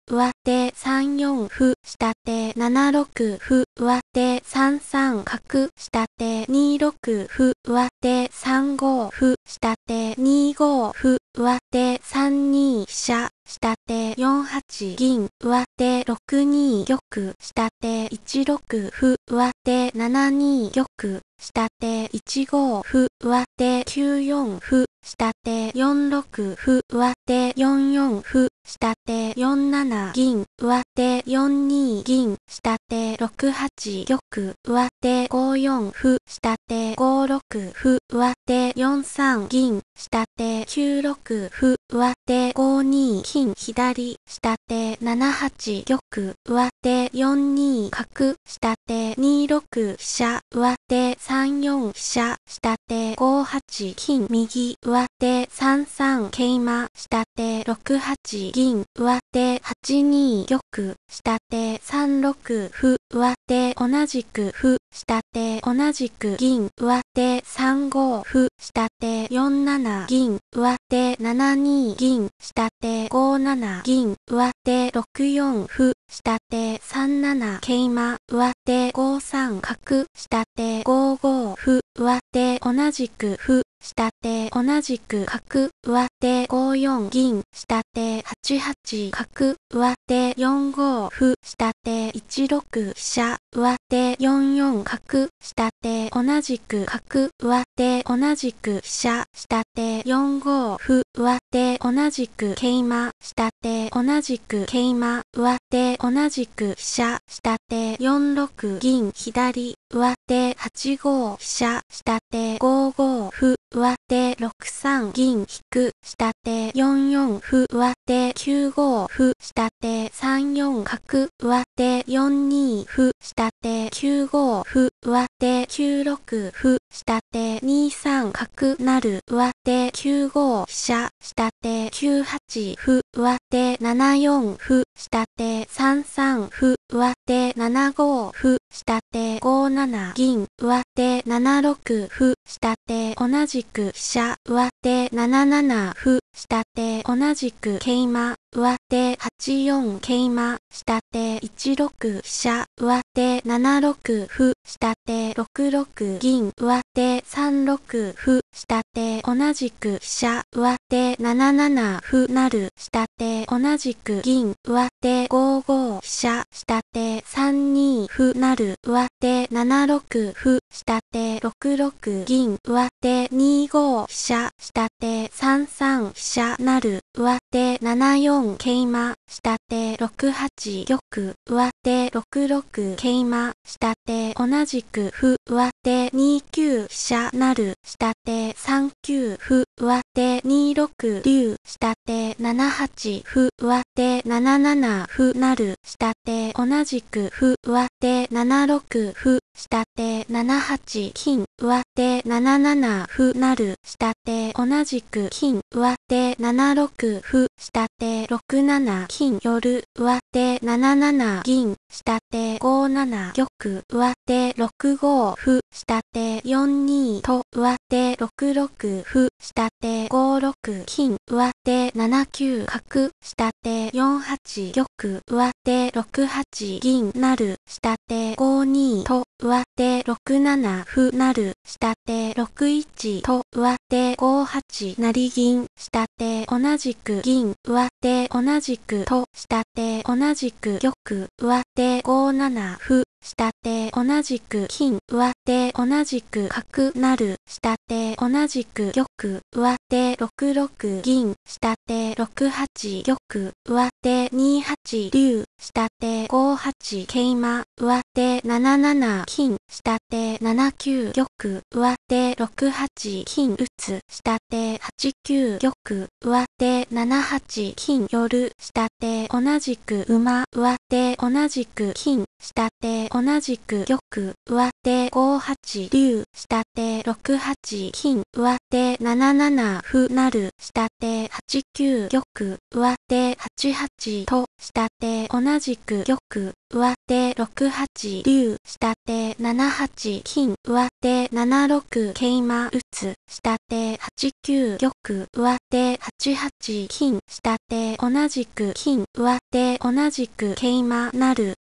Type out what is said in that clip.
上手3四歩、下手7六歩、上手3三角、下手2六歩、上手3五歩、下手2五歩、上手3二飛車、下手4八銀、上手6二玉、下手1六歩、上手7二玉、下手1五歩、上手9四歩、下手4六歩、上手4四歩、下手4七銀、上手4二銀、下手6八玉、上手5四歩、下手5六歩、上手4三銀、下手9六歩、上手5二金左、下手7八玉、上手4二角、下手2六飛車、上手3四飛車、下手5八金右、上手3三桂馬、下手6八銀、上手8二玉、下手3六歩、上手同じく歩、下手同じく銀、上手3五歩、下手4七銀、上手7二銀、下手5七銀、上手6四歩、下手3七桂馬、上手5三角、下手5五歩、上手同じく歩、下手同じく角、上手5四銀、下手8八角、上手4五歩、下手1六飛車、上手4四角、下手同じく角、上手同じく飛車、下手4五歩、上手同じく桂馬、下手同じく桂馬、上手同じく飛車、下手4六銀左、上手8五飛車、下手5五歩、上手6三銀引く、下手4四歩、上手9五歩、下手3四角、上手4二歩、下手9五歩、上手9六歩、下手2三角成、上手9五飛車、下手9八歩、上手7四歩、下手3三歩、上手7五歩、下手5七銀、上手7六歩、下手同じく飛車、上手7七歩、下手同じく桂馬、上手8四桂馬、下手1六飛車、上手7六歩、下手6六銀、上手3六歩、下手同じく飛車、上手7七歩成、下手同じく銀、上手5五飛車、下手3二歩成、上手7六歩、下手6六銀、上手2五飛車、下手3三飛車成、上手7四桂馬、下手6八玉、上手6六桂馬、下手同じく歩、上手2九飛車成、下手3九歩、上手2六竜、下手7八歩、上手7七歩成、下手同じく歩、上手7六歩、下手7八金、上手7七歩成、下手同じく金、上手7六歩、下手6七金寄、上手7七銀、下手5七玉、上手6五歩、下手4二と、上手6六歩、下手5六金、上手7九角、下手4八玉、上手6八銀成、下手5二と、上手6七歩成、下手6一と、上手5八成銀、下手同じく銀、上手同じくと、下手同じく玉、上手5七歩、下手同じく金、上手同じく角成、下手同じく玉、上手6六銀、下手6八玉、上手2八竜、下手5八桂馬、上手7七金、下手7九玉、上手6八金打つ、下手8九玉、上手7八金寄、下手同じく馬、上手同じく金、下手同じく玉、上手5八竜、下手6八金、上手7七歩成、下手8九玉、上手8八と、下手同じく玉、上手6八竜、下手7八金、上手7六桂馬打つ、下手8九玉、上手8八金、下手同じく金、上手同じく桂馬成る、